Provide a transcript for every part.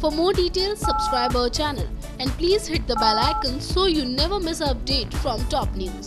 For more details, subscribe our channel and please hit the bell icon so you never miss an update from top news.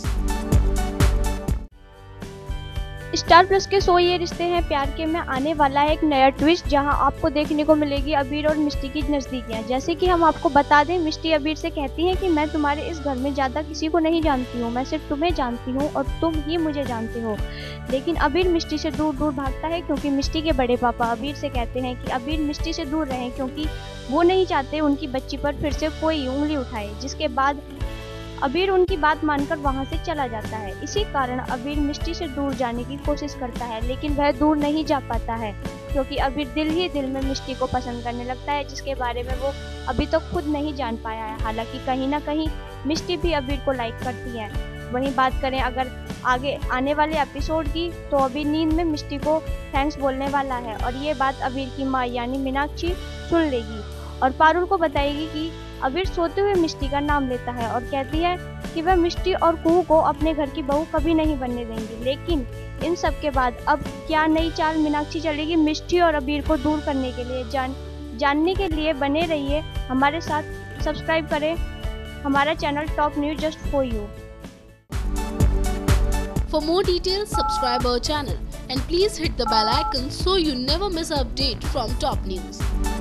Star Plus के show ये रिश्ते हैं प्यार के में आने वाला है एक नया ट्विस्ट, जहां आपको देखने को मिलेगी अबीर और मिष्टी की नज़दीकियां। जैसे कि हम आपको बता दें, मिष्टी अबीर से कहती है कि मैं तुम्हारे इस घर में ज़्यादा किसी को नहीं जानती हूँ, मैं सिर्फ तुम्हें जानती हूँ और तुम ही मुझे जानते हो। लेकिन अबीर मिष्टी से दूर दूर भागता है क्योंकि मिष्टी के बड़े पापा अबीर से कहते हैं कि अबीर मिष्टी से दूर रहें, क्योंकि वो नहीं चाहते उनकी बच्ची पर फिर से कोई उंगली उठाए। जिसके बाद अबीर उनकी बात मानकर वहां से चला जाता है। इसी कारण अबीर मिष्टी से दूर जाने की कोशिश करता है, लेकिन वह दूर नहीं जा पाता है क्योंकि अबीर दिल ही दिल में मिष्टी को पसंद करने लगता है, जिसके बारे में वो अभी तक खुद नहीं जान पाया है। हालांकि कहीं ना कहीं मिष्टी भी अबीर को लाइक करती है। वहीं बात करें अगर आगे आने वाले एपिसोड की, तो अबीर नींद में मिष्टी को थैंक्स बोलने वाला है और ये बात अबीर की माँ यानी मीनाक्षी सुन लेगी और पारुल को बताएगी कि अबीर सोते हुए मिष्टी का नाम लेता है और कहती है कि वह मिष्टी और कुहू को अपने घर की बहू कभी नहीं बनने देंगी। लेकिन इन सब के बाद अब क्या नई चाल मीनाक्षी चलेगी मिष्टी और अबीर को दूर करने के लिए? जानने के लिए बने रहिए हमारे साथ। सब्सक्राइब करें हमारा channel top news just for you. For more details, subscribe our channel and please hit the bell icon so you never miss an update from top news.